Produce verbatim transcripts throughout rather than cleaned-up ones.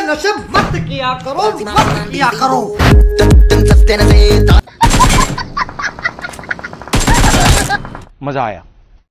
नशे मत किया करो, मत किया करो। मजा आया।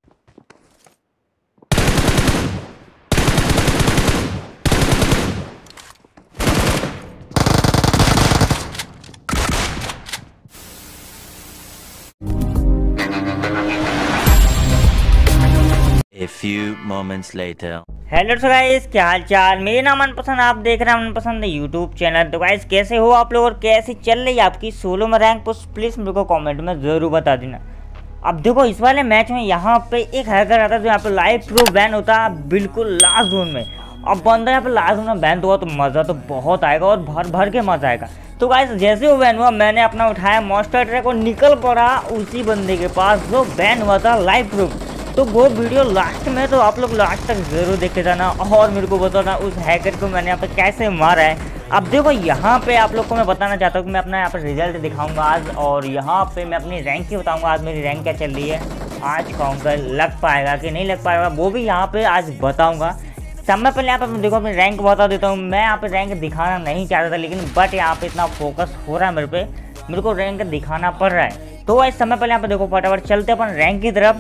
A few moments later. Hello so guys, क्या हाल चाल। मेरे नाम मनपसंद, आप देख रहे हैं मनपसंद यूट्यूब चैनल। तो गाइस कैसे हो आप लोग और कैसी चल रही है आपकी सोलो में रैंक पुश, प्लीज़ मेरे को कमेंट में ज़रूर बता देना। अब देखो इस वाले मैच में यहाँ पे एक हैकर आता है जो यहाँ पे लाइव प्रो बैन होता है बिल्कुल लास्ट जोन में। अब बंदा यहाँ पे लास्ट जोन में बैन हुआ तो मज़ा तो बहुत आएगा और भर भर के मज़ा आएगा। तो गाइस जैसे वो बैन हुआ मैंने अपना उठाया मॉन्स्टर ट्रैक और निकल पड़ा उसी बंदे के पास जो बैन हुआ था लाइव प्रो। तो वो वीडियो लास्ट में तो आप लोग लास्ट तक ज़रूर देख के जाना और मेरे को बताना उस हैकर को मैंने यहाँ पे कैसे मारा है। अब देखो यहाँ पे आप लोग को मैं बताना चाहता हूँ कि मैं अपना यहाँ पे रिजल्ट दिखाऊंगा आज, और यहाँ पे मैं अपनी रैंक ही बताऊंगा आज मेरी रैंक क्या चल रही है। आज कहूँगा लग पाएगा कि नहीं लग पाएगा वो भी यहाँ पे आज बताऊँगा। समय पहले यहाँ पे देखो अपनी रैंक बता देता हूँ। मैं यहाँ पे रैंक दिखाना नहीं चाहता था, लेकिन बट यहाँ पे इतना फोकस हो रहा है मेरे पे, मेरे को रैंक दिखाना पड़ रहा है। तो इस समय पहले यहाँ पे देखो फटाफट चलते अपन रैंक की तरफ।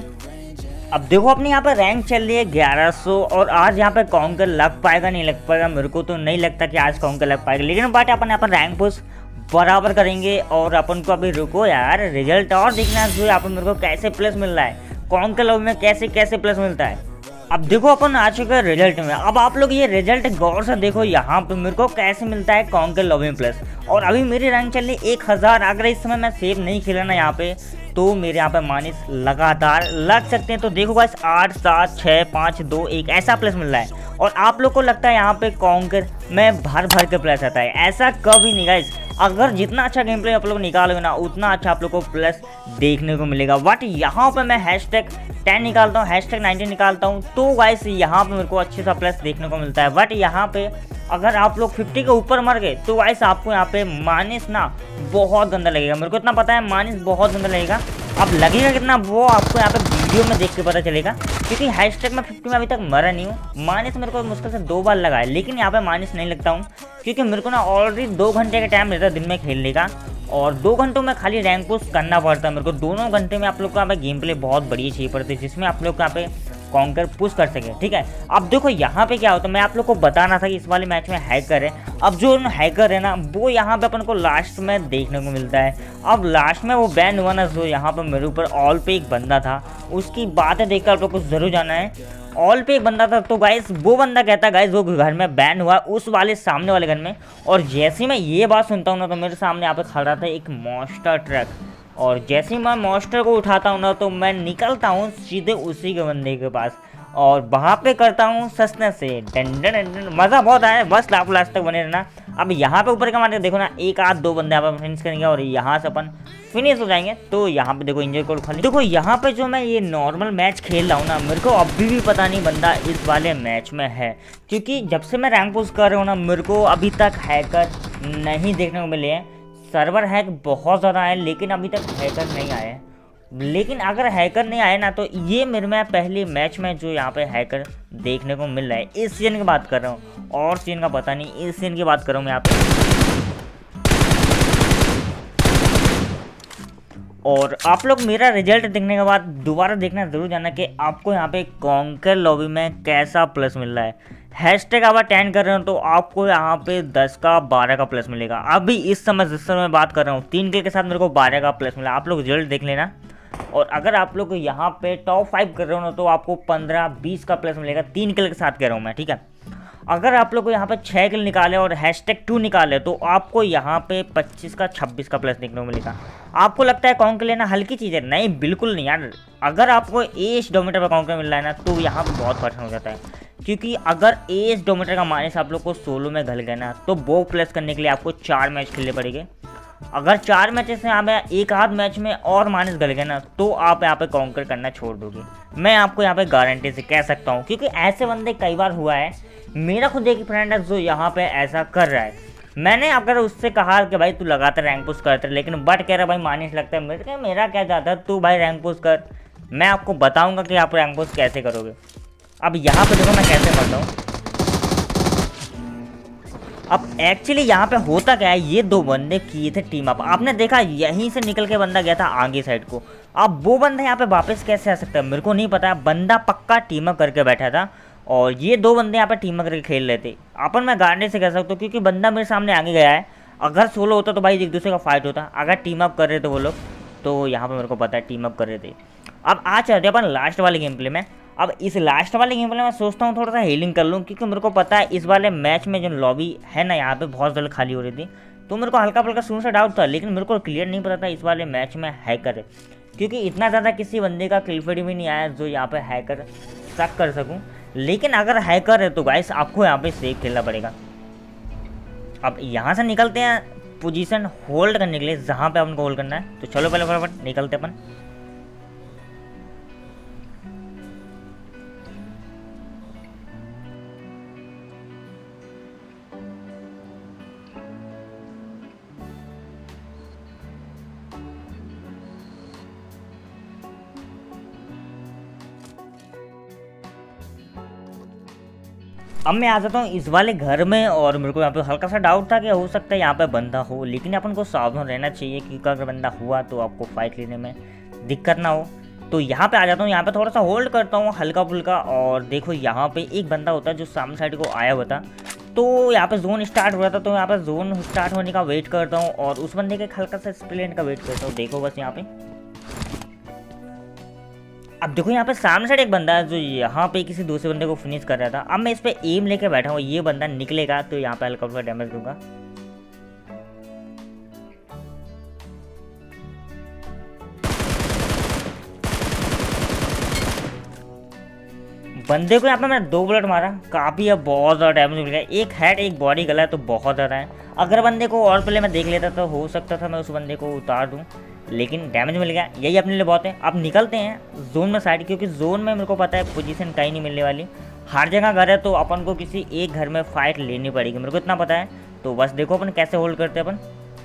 अब देखो अपनी यहाँ पे रैंक चल रही है ग्यारह सौ, और आज यहाँ पे काउंटर लग पाएगा नहीं लग पाएगा, मेरे को तो नहीं लगता कि आज काउंटर लग पाएगा, लेकिन बट अपन यहाँ पर रैंक पुश बराबर करेंगे। और अपन को अभी रुको यार, रिजल्ट और देखना जो यहाँ पर मेरे को कैसे प्लस मिल रहा है, काउंटर लॉबी में कैसे कैसे प्लस मिलता है। अब देखो अपन आ चुके हैं रिजल्ट में। अब आप लोग ये रिजल्ट गौर से देखो, यहाँ पे मेरे को कैसे मिलता है काउंटर लॉबी में प्लस। और अभी मेरी रैंक चल रही एक हज़ार। अगर इस समय मैं सेव नहीं खेला ना यहाँ पे तो मेरे यहाँ पे माइनस लगातार लग सकते हैं। तो देखो गाइस आठ सात छः पाँच दो एक ऐसा प्लस मिल रहा है, और आप लोग को लगता है यहाँ पे काउंटर में भर भर के प्लस आता है। ऐसा कभी नहीं गाइस, अगर जितना अच्छा गेम प्ले आप लोग निकालोगे ना उतना अच्छा आप लोग को प्लस देखने को मिलेगा। बट यहाँ पे मैं हैश टैग टेन निकालता हूँ, हैश टैग नाइनटीन निकालता हूँ, तो गाइस यहाँ पे मेरे को अच्छे सा प्लस देखने को मिलता है। बट यहाँ पे अगर आप लोग फिफ्टी के ऊपर मर गए तो गाइस आपको यहाँ पे माइनस ना बहुत गंदा लगेगा। मेरे को इतना पता है माइनस बहुत गंदा लगेगा। अब लगेगा कितना वो आपको यहाँ पे वीडियो में देख के पता चलेगा, क्योंकि हैशटैग में फिफ्टी में अभी तक मरा नहीं हूँ। माइनस मेरे को मुश्किल से दो बार लगा है, लेकिन यहाँ पे माइनस नहीं लगता हूँ, क्योंकि मेरे को ना ऑलरेडी दो घंटे का टाइम रहता है दिन में खेलने का, और दो घंटों में खाली रैंक पुश करना पड़ता है मेरे को। दोनों घंटे में आप लोग को यहाँ पे गेम प्ले बहुत बढ़िया चाहिए पड़ती है, जिसमें आप लोग को यहाँ पे काउंटर पुश कर सके। ठीक है, अब देखो यहाँ पे क्या होता है, मैं आप लोग को बताना था कि इस वाले मैच में हैकर है। अब जो हैकर है ना वो यहाँ पे अपन को लास्ट में देखने को मिलता है। अब लास्ट में वो बैन हुआ ना जो यहाँ पे मेरे ऊपर ऑल पे एक बंदा था, उसकी बातें देखकर आप लोग को जरूर जाना है। ऑल पे एक बंदा था तो गाइस वो बंदा कहता है गाइस वो घर में बैन हुआ उस वाले सामने वाले घर में, और जैसे मैं ये बात सुनता हूँ ना तो मेरे सामने यहाँ पे खड़ा था एक मॉन्स्टर ट्रक, और जैसे ही मैं मॉन्स्टर को उठाता हूँ ना तो मैं निकलता हूँ सीधे उसी के बंदे के पास, और वहाँ पे करता हूँ सस्ते से डन डन डन। मज़ा बहुत आया, बस लास्ट लास्ट तक बने रहना। अब यहाँ पे ऊपर का मारते देखो ना, एक आध दो बंदे यहाँ पर फिनिश करेंगे और यहाँ से अपन फिनिश हो जाएंगे। तो यहाँ पे देखो इंजर कोड खाली। देखो यहाँ पे जो मैं ये नॉर्मल मैच खेल रहा हूँ ना, मेरे को अभी भी पता नहीं बंदा इस वाले मैच में है, क्योंकि जब से मैं रैंक पुश कर रहा हूँ ना मेरे को अभी तक हैकर नहीं देखने को मिले हैं। सर्वर हैक बहुत ज़्यादा है लेकिन अभी तक हैकर नहीं आए हैं। लेकिन अगर हैकर नहीं आए ना तो ये मेरे में पहले मैच में जो यहाँ पे हैकर देखने को मिल रहा है। इस सीजन की बात कर रहा हूँ, और सीजन का पता नहीं, इस सीजन की बात कर रहा हूँ मैं यहाँ पे। और आप लोग मेरा रिजल्ट देखने के बाद दोबारा देखना जरूर जाना कि आपको यहाँ पे काउंटर लॉबी में कैसा प्लस मिल रहा है। हैशटैग आप टेन कर रहे हो तो आपको यहाँ पे दस का बारह का प्लस मिलेगा। अभी इस समय जिस समय मैं बात कर रहा हूँ तीन किल के साथ मेरे को बारह का प्लस मिला। आप लोग रिजल्ट देख लेना। और अगर आप लोग यहाँ पे टॉप फाइव कर रहे हो ना तो आपको पंद्रह बीस का प्लस मिलेगा, तीन किल के साथ कह रहा हूँ मैं। ठीक है, अगर आप लोग को यहाँ पे छः किल निकाले और हैशटैग टू निकाले तो आपको यहाँ पे पच्चीस का छब्बीस का प्लस देखने को मिलेगा। आपको लगता है काउंटर लेना हल्की चीज़ है? नहीं, बिल्कुल नहीं यार। अगर आपको एज डोमीटर पर काउंटर मिल रहा है ना तो यहाँ पे बहुत फर्क हो जाता है, क्योंकि अगर एज डोमीटर का माइनस आप लोग को सोलो में घल गया ना तो वो प्लस करने के लिए आपको चार मैच खेलने पड़ेंगे। अगर चार मैचेस में आप एक आध मैच में और माइनस गल गए ना तो आप यहाँ पे काउंटर करना छोड़ दोगे। मैं आपको यहाँ पे गारंटी से कह सकता हूँ, क्योंकि ऐसे बंदे कई बार हुआ है। मेरा खुद एक फ्रेंड है जो यहाँ पे ऐसा कर रहा है। मैंने अगर उससे कहा कि भाई तू लगातार रैंक पुश करते, लेकिन बट कह रहा भाई माइनस लगता है। मेरे कहा मेरा क्या जाता है, तू भाई रैंक पुश कर, मैं आपको बताऊँगा कि आप रैंक पुश कैसे करोगे। अब यहाँ पे देखो मैं कैसे मरता हूँ। अब एक्चुअली यहाँ पे होता क्या है, ये दो बंदे किए थे टीम अप, आपने देखा यहीं से निकल के बंदा गया था आगे साइड को। अब वो बंदा यहाँ पे वापस कैसे आ सकता है मेरे को नहीं पता, बंदा पक्का टीम अप करके बैठा था और ये दो बंदे यहाँ पे टीम अप करके खेल रहे थे। अपन मैं गारंटी से कह सकता हूँ क्योंकि बंदा मेरे सामने आगे गया है, अगर सोलो होता तो भाई एक दूसरे का फाइट होता, अगर टीम अप कर रहे थे वो लोग तो यहाँ पर मेरे को पता है टीम अप कर रहे थे। अब आ चलते अपन लास्ट वाले गेम प्ले में। अब इस लास्ट वाले गेम प्ले में सोचता हूँ थोड़ा सा हीलिंग कर लूँ क्योंकि मेरे को पता है इस वाले मैच में जो लॉबी है ना यहाँ पे बहुत जल्द खाली हो रही थी, तो मेरे को हल्का फुल्का शुरू से डाउट था, लेकिन मेरे को क्लियर नहीं पता था इस वाले मैच में हैकर है, क्योंकि इतना ज़्यादा किसी बंदे का किलफीड भी नहीं आया जो यहाँ पे हैकर शक कर सकूँ। लेकिन अगर हैकर है तो गाइस आपको यहाँ पे सेफ खेलना पड़ेगा। अब यहाँ से निकलते हैं पोजीशन होल्ड करने के लिए जहाँ पे अपन को होल्ड करना है, तो चलो पहले फटाफट निकलते अपन। अब मैं आ जाता हूँ इस वाले घर में और मेरे को यहाँ पे हल्का सा डाउट था कि हो सकता है यहाँ पे बंदा हो, लेकिन अपन को सावधान रहना चाहिए क्योंकि अगर बंदा हुआ तो आपको फाइट लेने में दिक्कत ना हो। तो यहाँ पे आ जाता हूँ, यहाँ पे थोड़ा सा होल्ड करता हूँ हल्का फुल्का, और देखो यहाँ पे एक बंदा होता है जो सामने साइड को आया हुआ था, तो यहाँ पे जोन स्टार्ट हो रहा था, तो यहाँ पे जोन स्टार्ट होने का वेट करता हूँ और उस बंदे के हल्का सा स्प्लेंट का वेट करता हूँ। देखो बस यहाँ पे अब देखो यहाँ पे सामने साइड एक बंदा है जो यहाँ पे किसी दूसरे बंदे को फिनिश कर रहा था। अब मैं इस पे एम लेके बैठा हूँ, ये बंदा निकलेगा तो यहाँ पे हल्का फुल्का डैमेज दूंगा। बंदे को यहाँ पे मैंने दो बुलेट मारा, काफी है, बहुत ज़्यादा डैमेज मिल गया, एक हेड एक बॉडी गला है तो बहुत ज़्यादा है। अगर बंदे को और पहले मैं देख लेता तो हो सकता था मैं उस बंदे को उतार दूँ, लेकिन डैमेज मिल गया, यही अपने लिए बहुत है। अब निकलते हैं जोन में साइड, क्योंकि जोन में मेरे को पता है पोजीशन कहीं नहीं मिलने वाली, हर जगह घर है, तो अपन को किसी एक घर में फाइट लेनी पड़ेगी, मेरे को इतना पता है। तो बस देखो अपन कैसे होल्ड करते हैं अपन।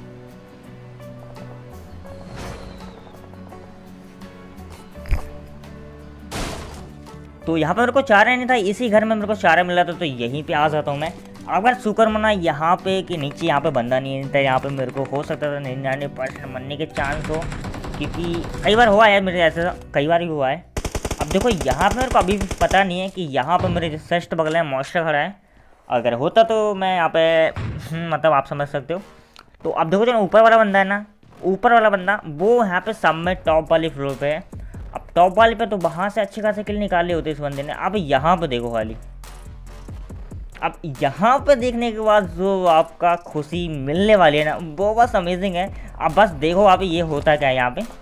तो यहाँ पे मेरे को चारा नहीं था, इसी घर में मेरे को चारा मिला था, तो यहीं पे आ जाता हूँ मैं। अगर शुक्र मना यहाँ पे कि नीचे यहाँ पे बंदा नहीं था, यहाँ पे मेरे को हो सकता था निन्यानवे परसेंट मरने के चांस हो, क्योंकि कई बार हुआ है मेरे ऐसे, कई बार ही हुआ है। अब देखो यहाँ पे मेरे को अभी भी पता नहीं है कि यहाँ पे मेरे जस्ट बगल में मॉन्स्टर खड़ा है, अगर होता तो मैं यहाँ पे मतलब आप समझ सकते हो। तो अब देखो जो ऊपर वाला बंदा है ना, ऊपर वाला बंदा वो यहाँ पे सब में टॉप वाली फ्लोर पे है। अब टॉप वाले पे तो वहाँ से अच्छे खासे किल निकाले होते इस बंदे ने। अब यहाँ पे देखो खाली, अब यहाँ पे देखने के बाद जो आपका खुशी मिलने वाली है ना वो बस अमेजिंग है। अब बस देखो आप ये होता क्या है यहाँ पे।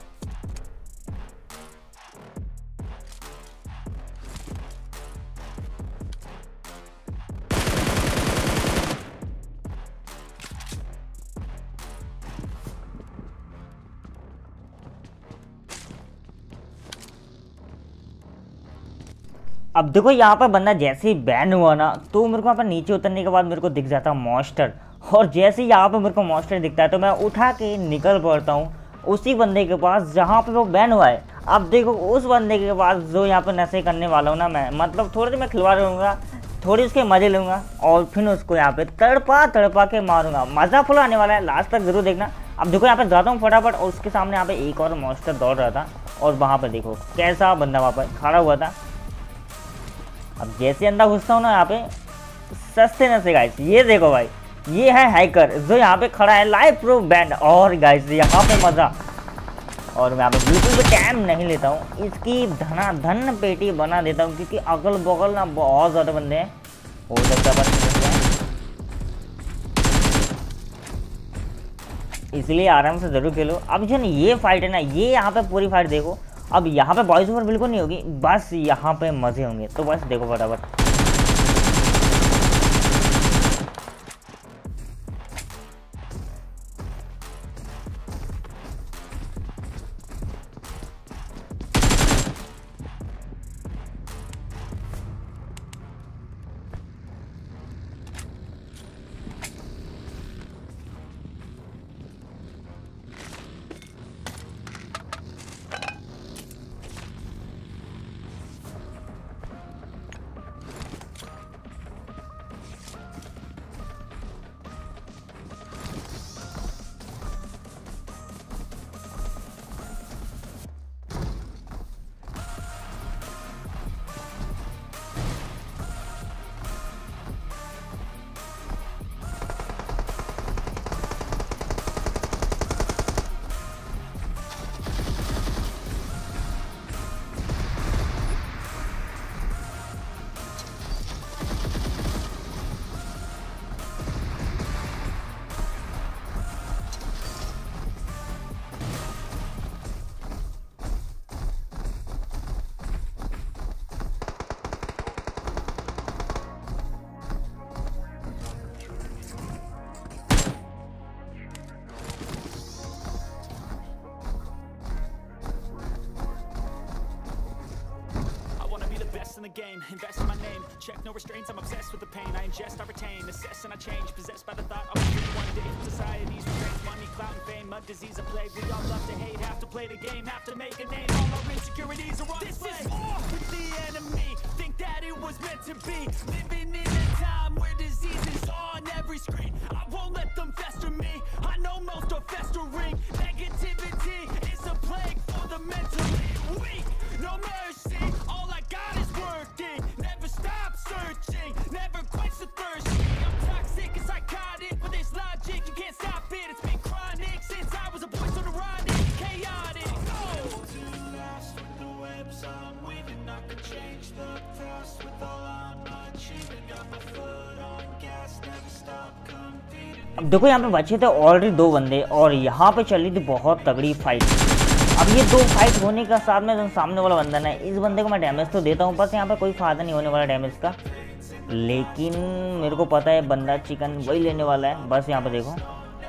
अब देखो यहाँ पर बंदा जैसे ही बैन हुआ ना, तो मेरे को यहाँ पर नीचे उतरने के बाद मेरे को दिख जाता है मॉन्स्टर, और जैसे ही यहाँ पर मेरे को मॉन्स्टर दिखता है तो मैं उठा के निकल पड़ता हूँ उसी बंदे के पास जहाँ पे वो बैन हुआ है। अब देखो उस बंदे के पास जो यहाँ पर नशे करने वाला हूँ ना मैं, मतलब थोड़ी देर मैं खिलवा लूँगा, थोड़ी उसके मज़े लूँगा और फिर उसको यहाँ पे तड़पा तड़पा के मारूंगा। मज़ा फुल आने वाला है, लास्ट तक जरूर देखना। अब देखो यहाँ पे जाता हूँ फटाफट, और उसके सामने यहाँ पे एक और मॉन्स्टर दौड़ रहा था, और वहाँ पर देखो कैसा बंदा वहाँ पर खड़ा हुआ था। अब जैसे अंदर घुसता हूँ ना यहाँ पे सस्ते नशे गाइस, ये देखो भाई ये है हैकर जो यहाँ पे खड़ा है लाइव प्रूफ बैंड, और गाइस यहाँ पे मज़ा। और मैं यहाँ पे बिल्कुल भी टाइम नहीं लेता हूँ, इसकी धना धन पेटी बना देता हूँ, क्योंकि अगल बगल ना बहुत ज़्यादा बंदे हैं, हो सकता है इसलिए आराम से ज़रूर खेलो। अब जो ये फाइट है ना, ये यहाँ पे पूरी फाइट देखो। अब यहाँ पे वॉइस ओवर बिल्कुल नहीं होगी, बस यहाँ पे मज़े होंगे, तो बस देखो फटाफट। best in the game, invest in my name. Check no restraints, I'm obsessed with the pain. I ingest, I retain, assess and I change. Possessed by the thought I'll be free one day from society's restraints. Money, clout and fame, a disease, a plague. We all love to hate, have to play the game, have to make a name. All our insecurities are on display. This is war with the enemy. Think that it was meant to be. Living in a time where disease is on every screen. I won't let them fester me. I know most are festering. Negativity is a plague for the mentally weak. No mercy, all I got is working. Never stop searching, never quench the thirst. I'm toxic and psychotic, with this logic you can't stop it. It's been chronic since I was a boy, so neurotic, chaotic. Oh. To last with the webs I'm weaving, I could change the past with all I'm achieving. Got my foot on gas, never stop competing. अब देखो यहाँ पे बचे थे already दो बंदे और यहाँ पे चल रही थी बहुत तगड़ी फाइट। अब ये दो फाइट होने का साथ में जो सामने वाला बंदा है, इस बंदे को मैं डैमेज तो देता हूँ, बस यहाँ पे कोई फायदा नहीं होने वाला डैमेज का। लेकिन मेरे को पता है बंदा चिकन वही लेने वाला है। बस यहाँ पे देखो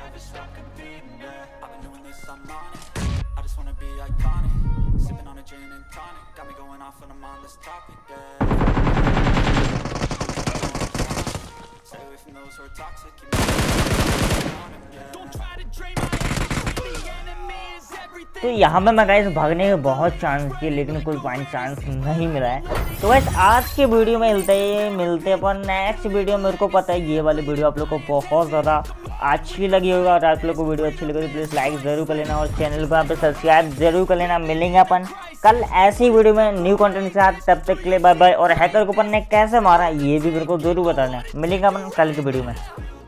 तो यहाँ पे मैं गाइस भागने के बहुत चांस किए लेकिन कोई पॉइंट चांस नहीं मिला है। तो गाइस आज के वीडियो में मिलते ही मिलते अपन नेक्स्ट वीडियो। मेरे को पता है ये वाली वीडियो आप लोग को बहुत ज़्यादा अच्छी लगी होगा और आप लोग को वीडियो अच्छी लगी तो प्लीज़ लाइक ज़रूर कर लेना और चैनल को यहाँ पे सब्सक्राइब जरूर कर लेना। मिलेंगे अपन कल ऐसी वीडियो में न्यू कंटेंट के साथ, तब तक के लिए बाय बाय। और हैकर को अपन ने कैसे मारा ये भी मेरे को जरूर बताना। मिलेंगे अपन कल की वीडियो में।